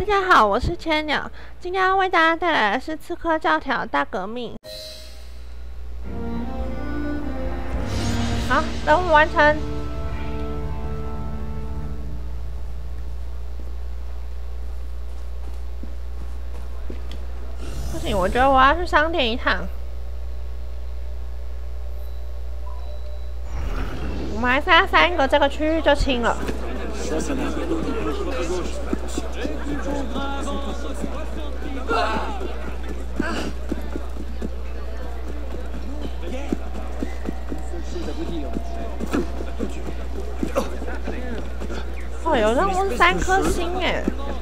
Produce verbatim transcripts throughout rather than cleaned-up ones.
大家好，我是千鸟，今天要为大家带来的是《刺客教条：大革命》。好，任务完成。不行，我觉得我要去商店一趟。我们还剩下三个，这个区域就清了。 哦，有任务三颗星哎！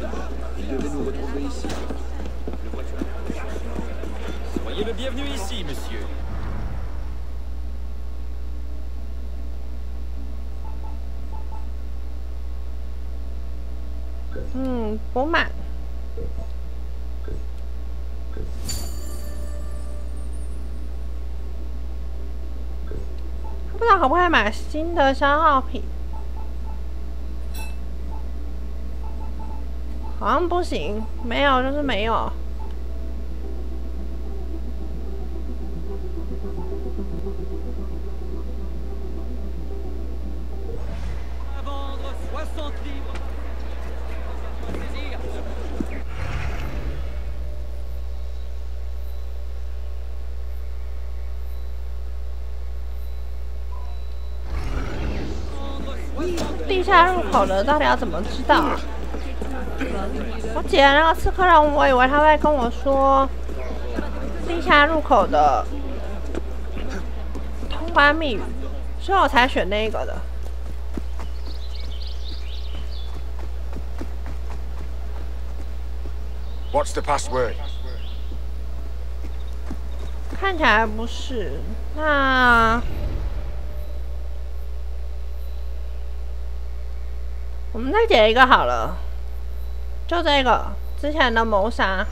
嗯，不满。不知道可不可以买新的消耗品？ 好像不行，没有就是没有。地下入口的到底要怎么知道啊？ 我解了那个刺客任务，我以为他会跟我说地下入口的通关密语，所以我才选那个的。 What's the password? 看起来不是，那我们再解一个好了。 就这个之前的谋杀，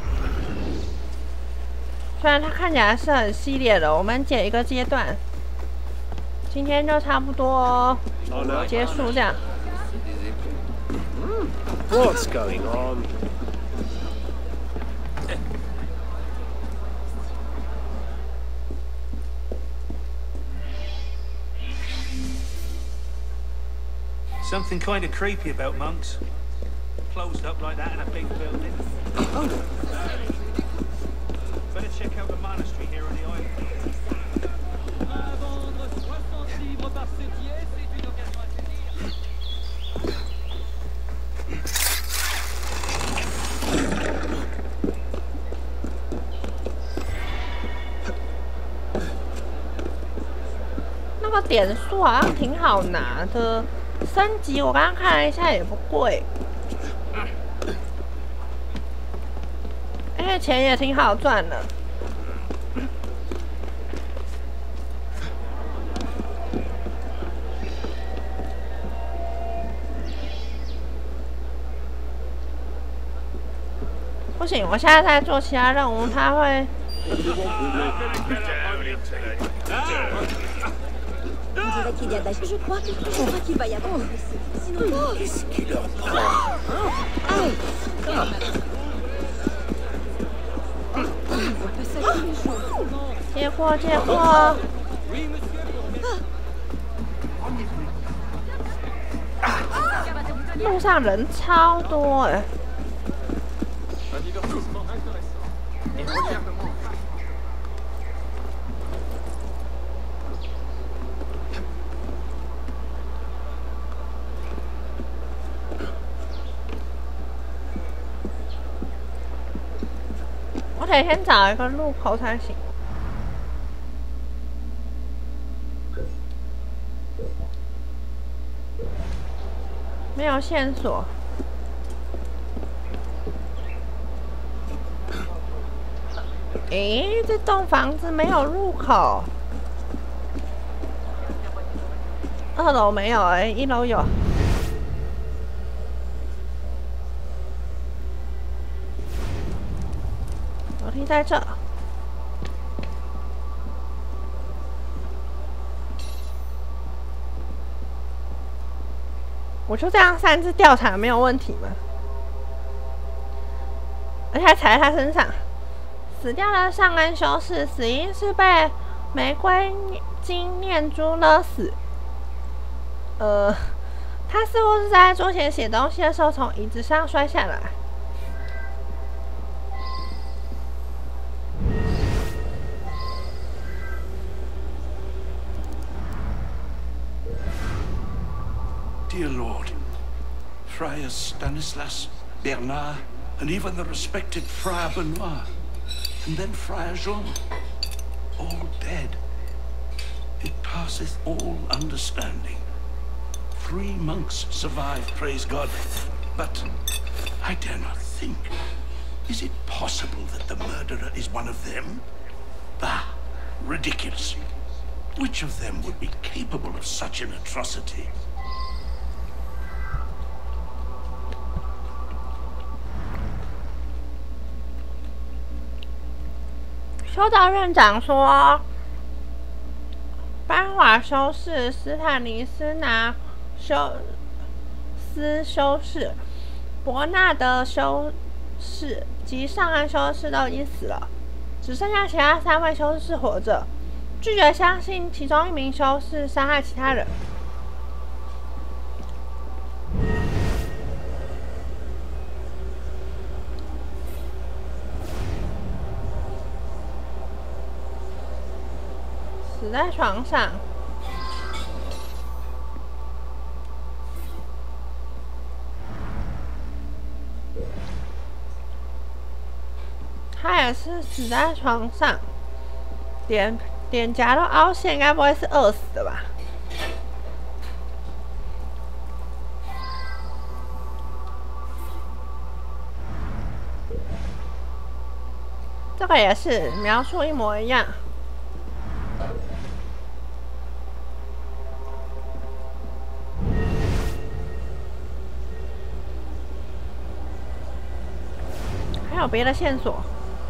虽然它看起来是很系列的，我们解一个阶段，今天就差不多结束这样。 What's going on? Something kind of creepy about monks. Closed up like that in a big building. Oh. Better check out the monastery here on the island. Vendre soixante livres par septier, c'est une occasion à saisir. 那个点数好像挺好拿的，升级我刚刚看了一下也不贵。 而且钱也挺好赚的。不行，我现在在做其他任务，他会。 Je crois, je crois qu'il va y attendre. Sinon, qu'est-ce qui leur prend? 接货，接货！路上人超多哎！我得先找一个入口才行。 没有线索。诶，这栋房子没有入口。二楼没有哎，一楼有。楼梯在这。我就这样擅自调查没有问题吗？ 而且还踩在他身上。死掉的上恩修士死因是被玫瑰金念珠勒死。呃，他似乎是在桌前写东西的时候从椅子上摔下来。 Dear Lord, Friars Stanislas, Bernard, and even the respected Friar Benoit, and then Friar Jean, all dead. It passeth all understanding. Three monks survived, praise God, but I dare not think. Is it possible that the murderer is one of them? Ah, ridiculous. Which of them would be capable of such an atrocity? 修道院长说，班瓦修士、斯坦尼斯拿修斯修士、伯纳德修士及上岸修士都已经死了，只剩下其他三位修士活着，拒绝相信其中一名修士杀害其他人。死在床上，他也是死在床上，脸脸颊都凹陷，该不会是饿死的吧？这个也是描述一模一样。还有别的线索。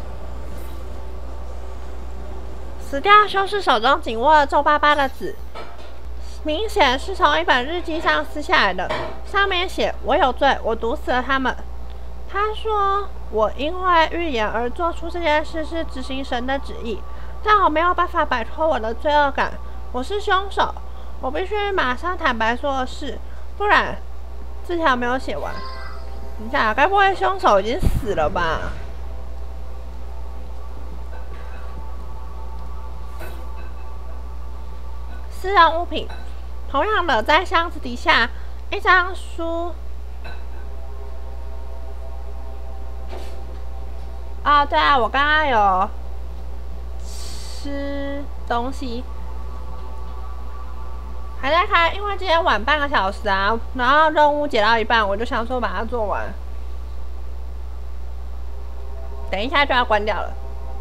死掉修士手中紧握了皱巴巴的纸，明显是从一本日记上撕下来的，上面写：“我有罪，我毒死了他们。”他说：“我因为预言而做出这件事是执行神的旨意，但我没有办法摆脱我的罪恶感。我是凶手，我必须马上坦白所有事，不然……”字条没有写完。等一下，该不会凶手已经死了吧？私人物品，同样的，在箱子底下一张书。啊，对啊，我刚刚有吃东西，还在开，因为今天晚半个小时啊，然后任务解到一半，我就想说把它做完，等一下就要关掉了。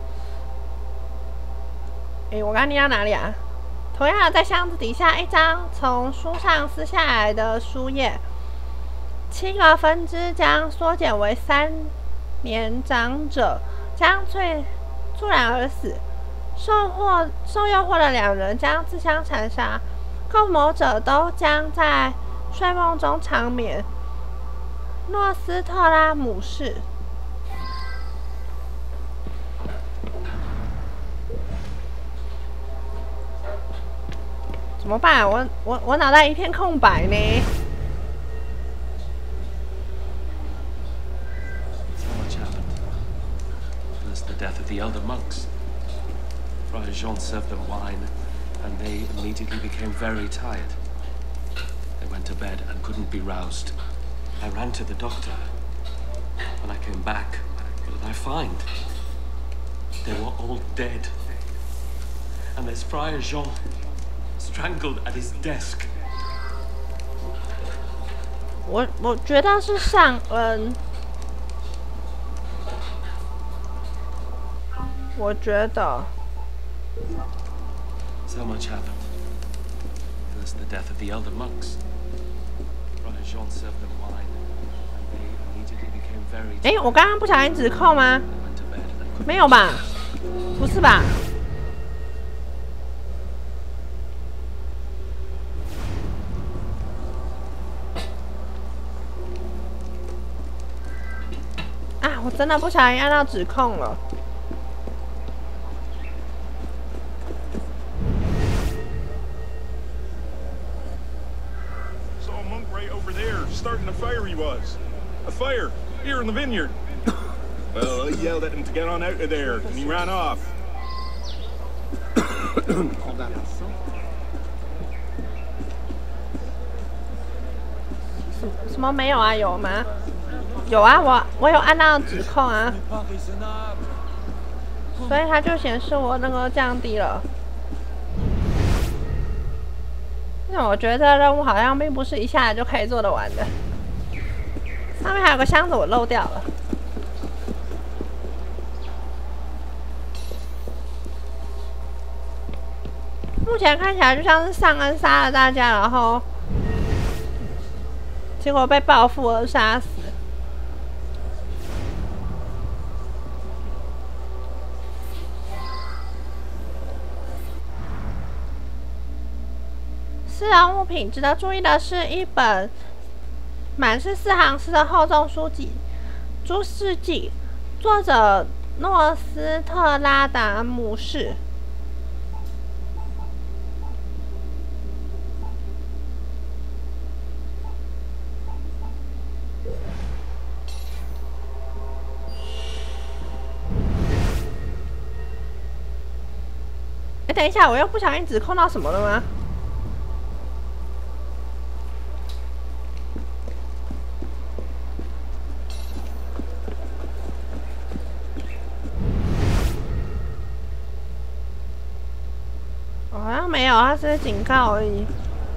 诶，我刚刚念到哪里啊？同样在箱子底下一张从书上撕下来的书页，七个分支将缩减为三。年长者将猝猝然而死，受惑受诱惑的两人将自相残杀，共谋者都将在睡梦中长眠。诺斯特拉姆氏。怎么办？我我我脑袋一片空白呢。 Death of the elder monks. Friar Jean served them wine, and they immediately became very tired. They went to bed and couldn't be roused. I ran to the doctor. When I came back, what did I find? They were all dead. And there's Friar Jean, strangled at his desk. 我我觉得是上恩。我觉得 So much happened. First, the death of the elder monks. Friar Jean served them wine, and they immediately became very tired. 哎，我刚刚不小心指控吗？没有吧？不是吧？啊， 我真的不小心按到指控了。 Starting a fire he was. A fire, here in the vineyard. Well, I yelled at him to get on out of there, and he ran off. 什么没有啊？有吗？有啊，我我有按到指控啊，所以它就显示我那个降低了。 那我觉得这个任务好像并不是一下子就可以做得完的。上面还有个箱子我漏掉了。目前看起来就像是尚恩杀了大家，然后结果被报复而杀死。 私人物品值得注意的是一本满是四行诗的厚重书籍《诸世纪》，作者诺斯特拉达姆士。哎，等一下，我又不小心指控到什么了吗？ 好像没有，它只是警告而已。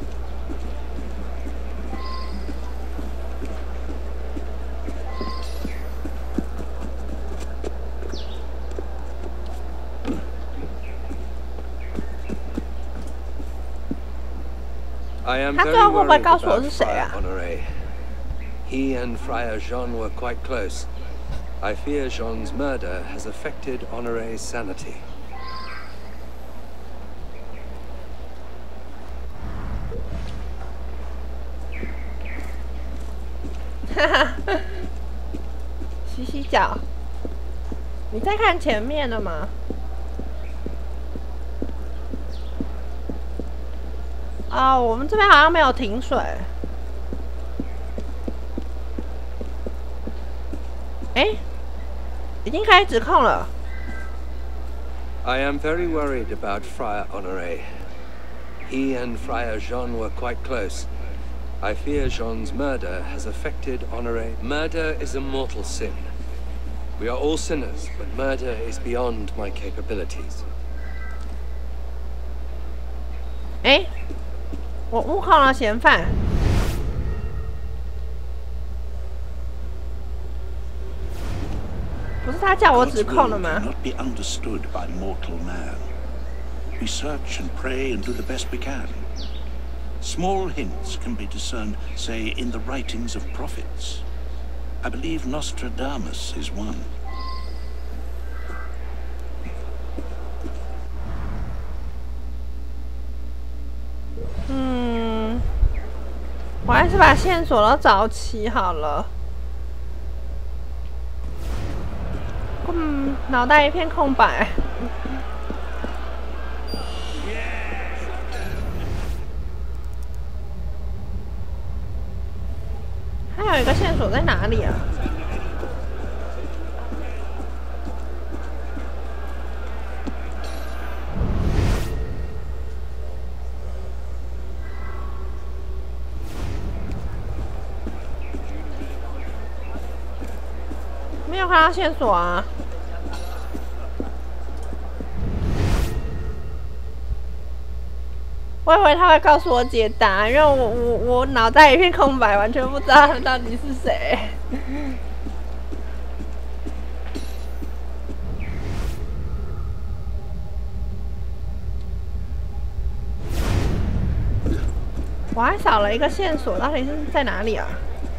他最后会不会告诉我是谁啊？ He and Friar Jean were quite close. I fear Jean's murder has affected Honoré's sanity. 哈哈，洗洗脚。你在看前面的吗？哦，我们这边好像没有停水。哎，已经开始指控了。 I am very worried about Friar Honoré. He and Friar Jean were quite close. I fear Jean's murder has affected Honoré. Murder is a mortal sin. We are all sinners, but murder is beyond my capabilities. 哎，我误控了嫌犯。不是他叫我指控的吗？ Cannot be understood by mortal man. We search and pray and do the best we can. Small hints can be discerned, say, in the writings of prophets. I believe Nostradamus is one. 嗯，我还是把线索都找齐好了。嗯，脑袋一片空白。还有一个线索在哪里啊？没有看到线索啊！我以为他会告诉我解答，因为我我我脑袋一片空白，完全不知道他到底是谁。我还少了一个线索，到底是在哪里啊？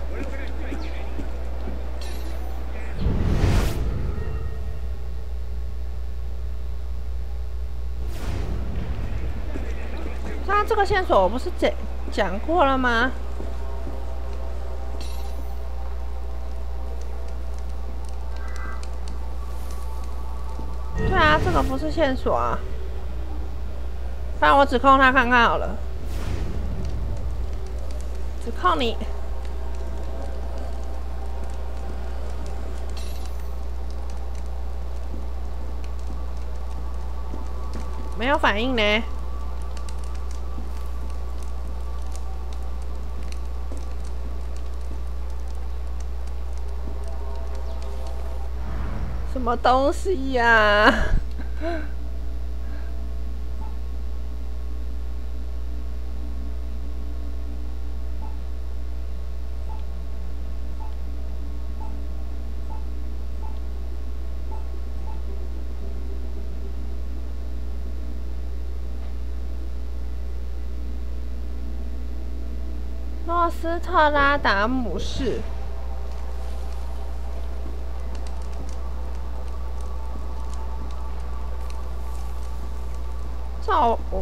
那这个线索我不是讲讲过了吗？ 对啊，这个不是线索啊。不然我指控他看看好了。指控你。没有反应呢。什么东西呀、啊？诺斯特拉达姆市。照我，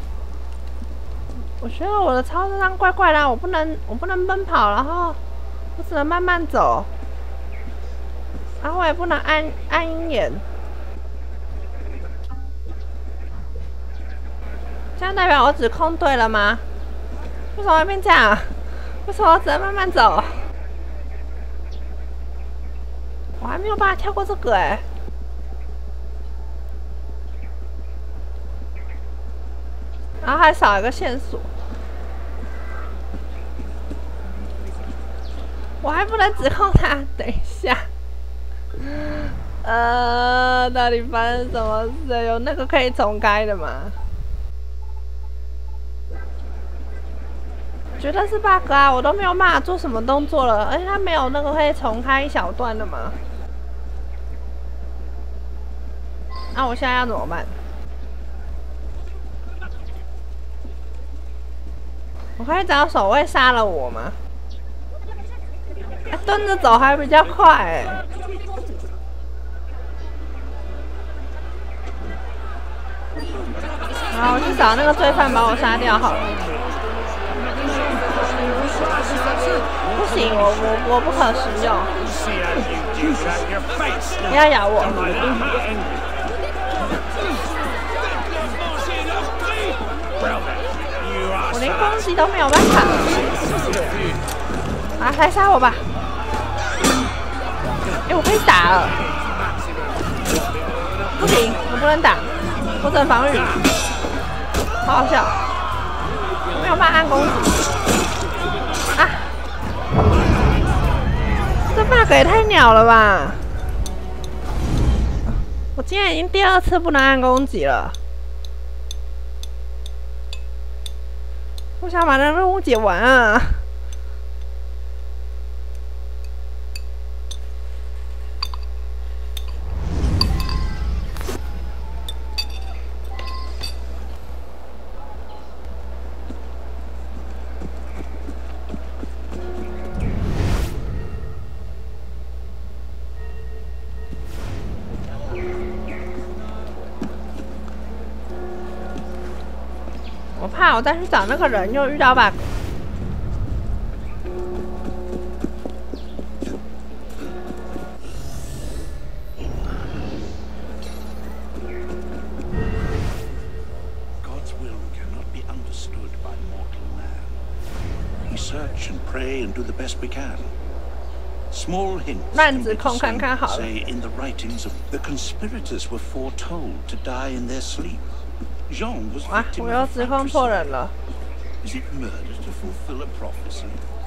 我觉得我的操作上怪怪的，我不能，我不能奔跑，然后我只能慢慢走，然后我也不能按按鹰眼。这样代表我指控对了吗？为什么会变这样？为什么我只能慢慢走？我还没有办法跳过这个哎、欸。然后还少一个线索，我还不能指控他。等一下，呃，到底发生什么事？有那个可以重开的吗？觉得是 bug 啊，我都没有办法做什么动作了，而且他没有那个可以重开一小段的吗？那我现在要怎么办？我可以找守卫杀了我吗？啊、蹲着走还比较快哎、欸。好，我去找那个罪犯把我杀掉好了。不行，我我我不可食用。不要咬我。我连攻击都没有办法，啊，来杀我吧！哎、欸，我可以打了，不行，我不能打，我只能防御，好好笑，我没有办法按攻击，啊！这 bug 也太鸟了吧！我今天已经第二次不能按攻击了。我想把这任务解完啊！我怕我再去找那个人又遇到 bug。 God's will cannot be understood by mortal man. We search and pray and do the best we can. Small hints can be discerned, say, in the writings of the conspirators were foretold to die in their sleep. Jean was victim of fratricide. Is it murder to fulfill a prophecy?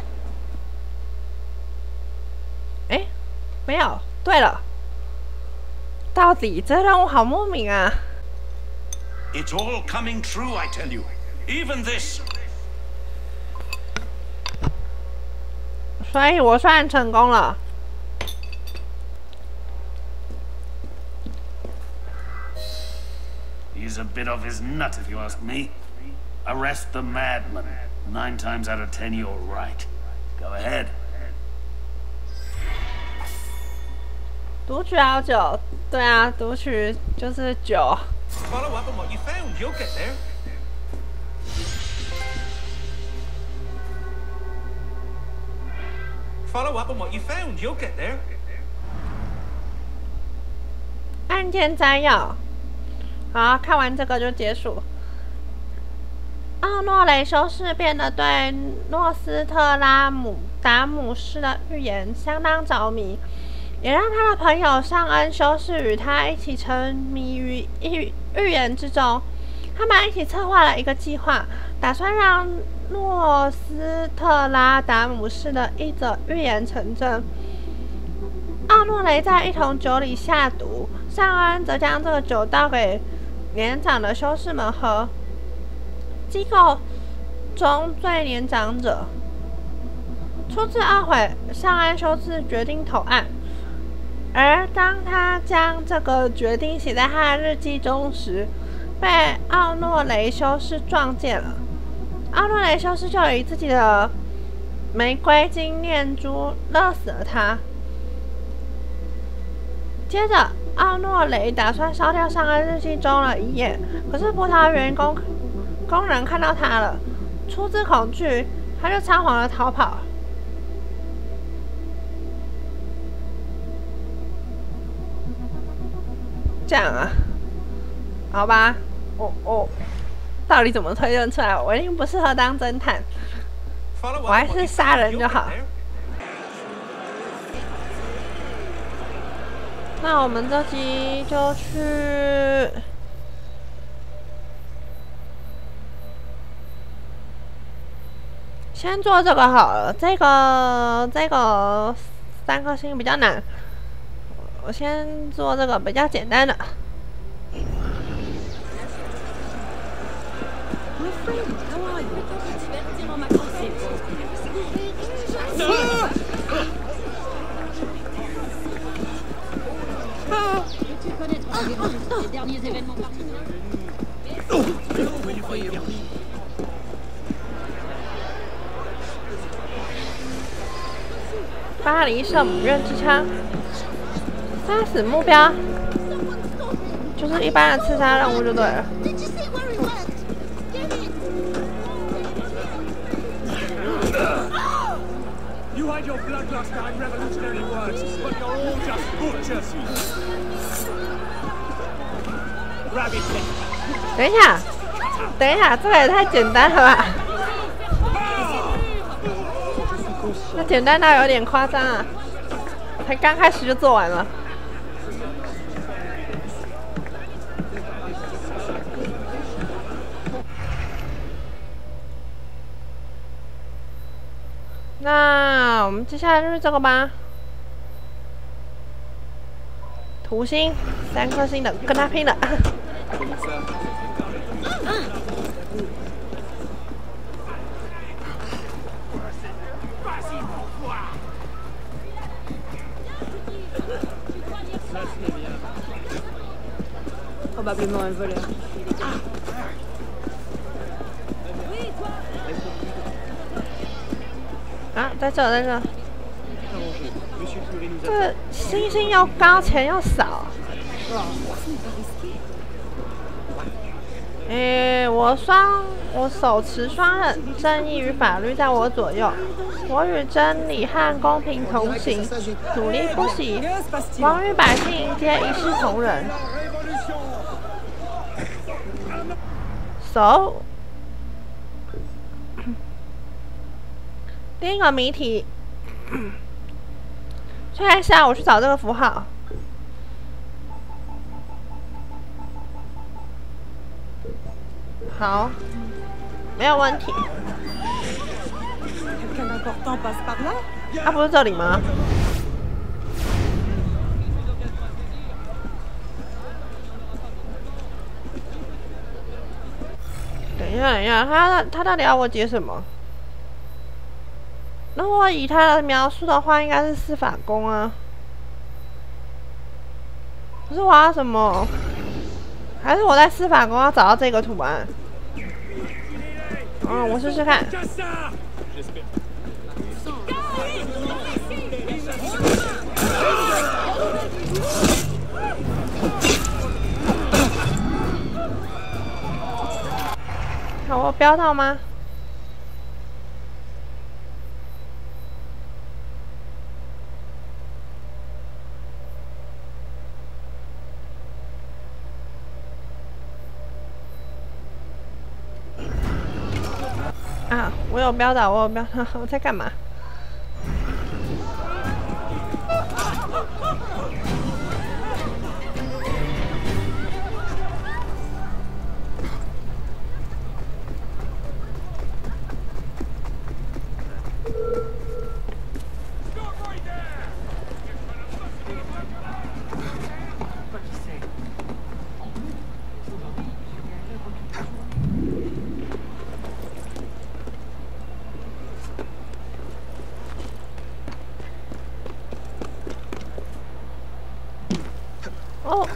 哎，没有。对了，到底这任务好莫名啊 ！It's all coming true, I tell you. Even this. 所以我算成功了。 He's a bit off his nut, if you ask me. Arrest the madman. Nine times out of ten, you're right. Go ahead. 读取好久，对啊，读取就是酒。 Follow up on what you found. You'll get there. Follow up on what you found. You'll get there. 案件摘要。好，看完这个就结束。奥诺雷修士变得对诺斯特拉姆达姆斯的预言相当着迷，也让他的朋友尚恩修士与他一起沉迷于预预言之中。他们一起策划了一个计划，打算让诺斯特拉达姆斯的一则预言成真。奥诺雷在一桶酒里下毒，尚恩则将这个酒倒给年长的修士们喝。机构中最年长者出自懊悔，尚恩修士决定投案。而当他将这个决定写在他的日记中时，被奥诺雷修士撞见了。奥诺雷修士就以自己的玫瑰金念珠勒死了他。接着，奥诺雷打算烧掉尚恩日记中的一页，可是葡萄园工工人看到他了，出自恐惧，他就仓皇的逃跑。这样啊，好吧，我我到底怎么推论出来？我一定不适合当侦探，我还是杀人就好。那我们这集就去先做这个好了，这个这个三颗星比较难，我先做这个比较简单的。巴黎圣母院之枪，杀死目标，就是一般的刺杀任务就对了。 You had your bloodlust behind revolutionary words, but you're all just butchers. Rabbit. 等一下，等一下，这个也太简单了吧？那简单到有点夸张啊！才刚开始就做完了。那我们接下来就是这个吧。图星，三颗星的，跟他拼了！ Probablement un voleur. 啊，在这，在这。这星星又高，钱又少。诶，我双，我手持双刃，正义与法律在我左右，我与真理和公平同行，努力不息，王与百姓皆一视同仁。手。第一个谜题，现在下午去找这个符号。好，没有问题。啊，不是这里吗？等一下，等一下，他他到底要我解什么？如果以他的描述的话，应该是司法宫啊。可是我要什么？还是我在司法宫要找到这个图案？嗯，我试试看。好，我标到吗？ 啊！我有标打，我有标打，我在干嘛？哦。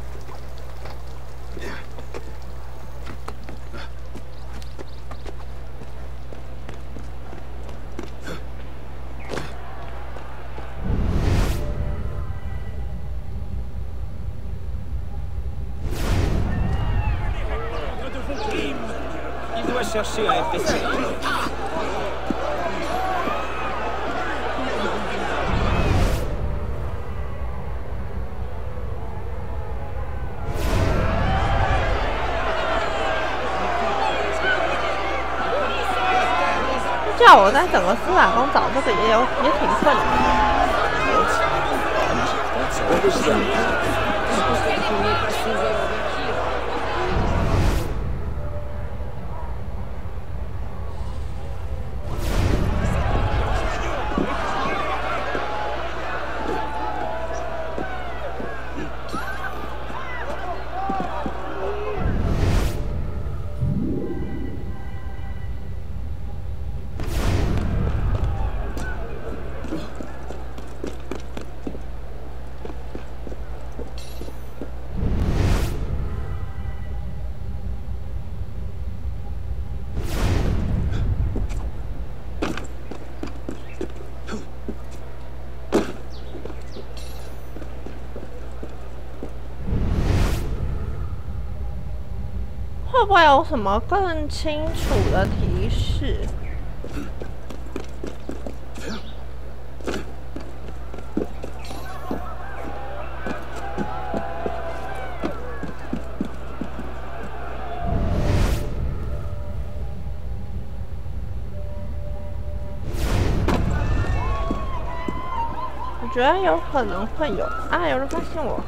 Il doit chercher à F S. 叫我在整个司法宫找这个也有也挺困难的。会不会有什么更清楚的提示？我觉得有可能会有啊！有人发现我。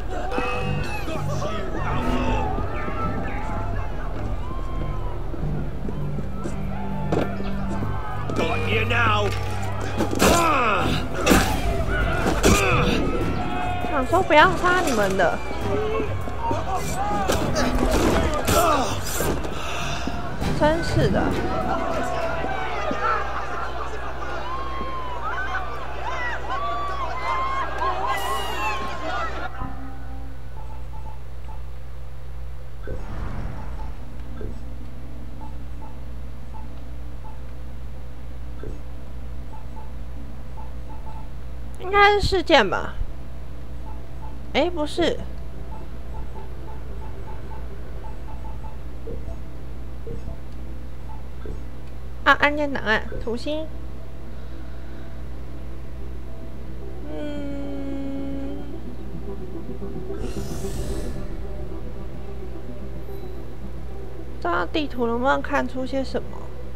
想说不要杀你们的，真是的。应该是事件吧？哎，不是。啊，案件档案，图形。嗯。这张地图能不能看出些什么？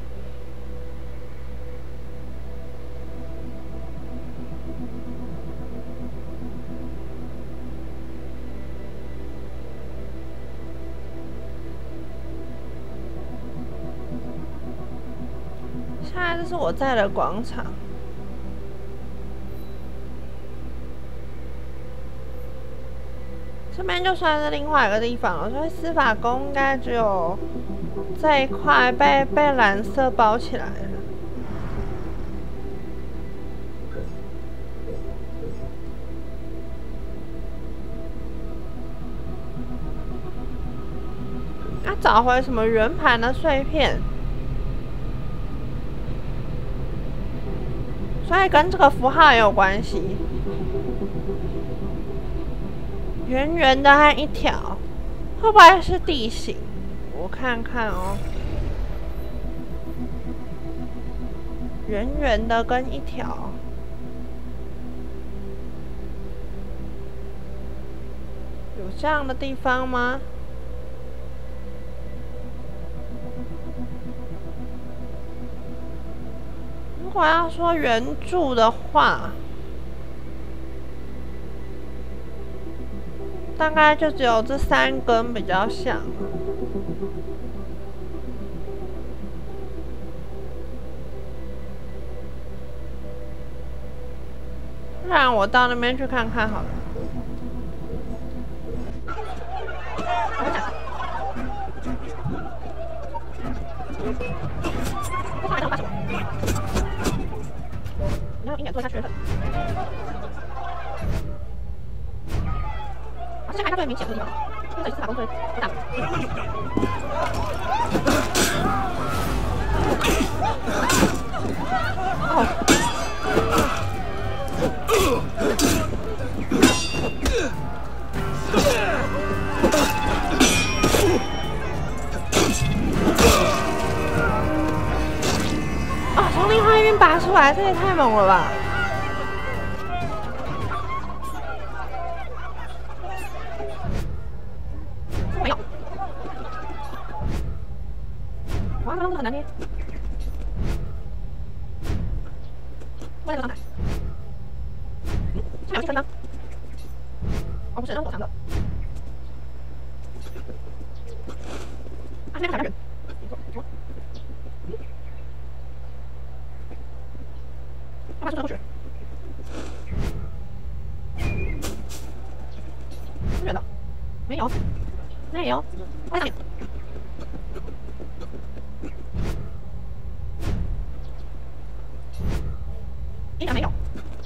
现在这是我在的广场，这边就算是另外一个地方了，所以司法宫应该只有这一块被被蓝色包起来了。要找回什么圆盘的碎片？所以跟这个符号也有关系，圆圆的和一条，会不会是地形？我看看哦，圆圆的跟一条，有这样的地方吗？ ”。 ， 如果要说原著的话，大概就只有这三根比较像。不然我到那边去看看好了。你要一点做一下学粉。我先看一下最明显的地方，这里是司法公最最大。哦。啊！从另外一边拔出来，这也太猛了吧！没有。哇，这个很难捏。过来这个状态。嗯，下面有一圈呢。哦，不是，那是躲藏的。啊，那个小人。把这个过去。不远的，没有，没有，放在上面。依然没有。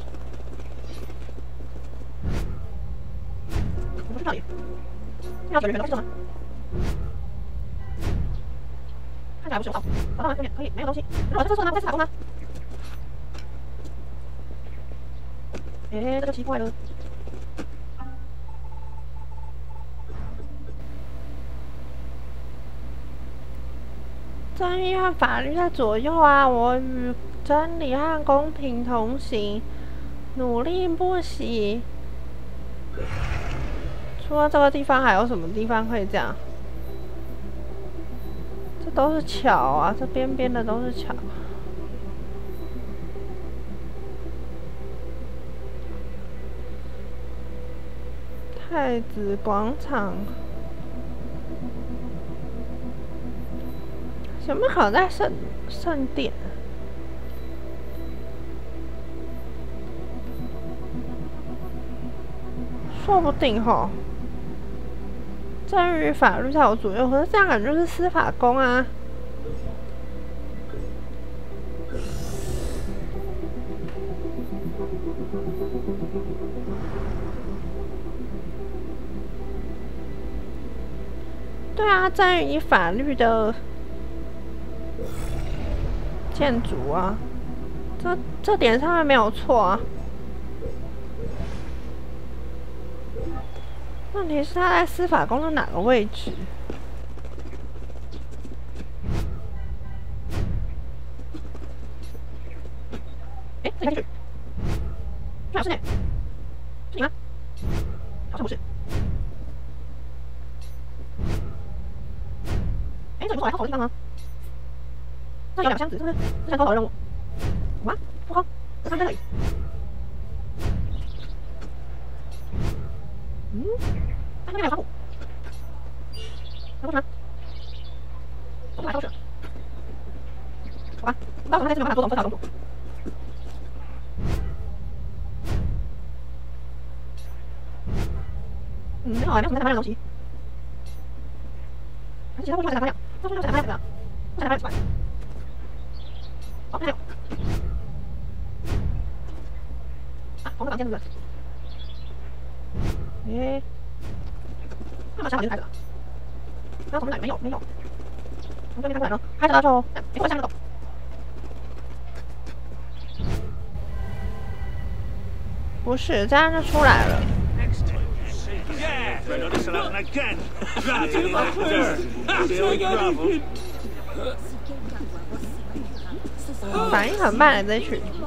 我不是这里，这条水里面都是这吗？看起来不是有道，找到了，对面可以，没有东西。如果这错呢？再次打工呢？哎，这就奇怪了。正义和法律在左右啊！我与真理和公平同行，努力不息。除了这个地方，还有什么地方可以这样？这都是桥啊，这边边的都是桥。太子广场有没有可能在圣圣殿？说不定吼。正义与法律在我左右，可是这样感觉就是司法宫啊。对啊，正义与法律的建筑啊，这这点上面没有错啊。问题是他在司法宫的哪个位置？哎，这里进去，最好是呢，是你吗？好像不是。哎，这里不是来偷头的地方吗？这有两个箱子，是不是？这是偷头的任务。有吗？不偷，这他们在这里。嗯，哎，那边有窗户，有过去吗？我不来偷去了。好吧，我到时候在这边把它做成分小公主。嗯，没有啊，没有什么太麻烦的东西。其他过去还是哪样？到处就是哪样怎么样？哪样奇怪？好，还有。啊，同个房间是不是？诶，干嘛想法就是开着了？刚从哪里？没有，没有。从这边开出来呢，开着了就，哎，没过下面的走。不是，这样就出来了。反应很慢的这一群。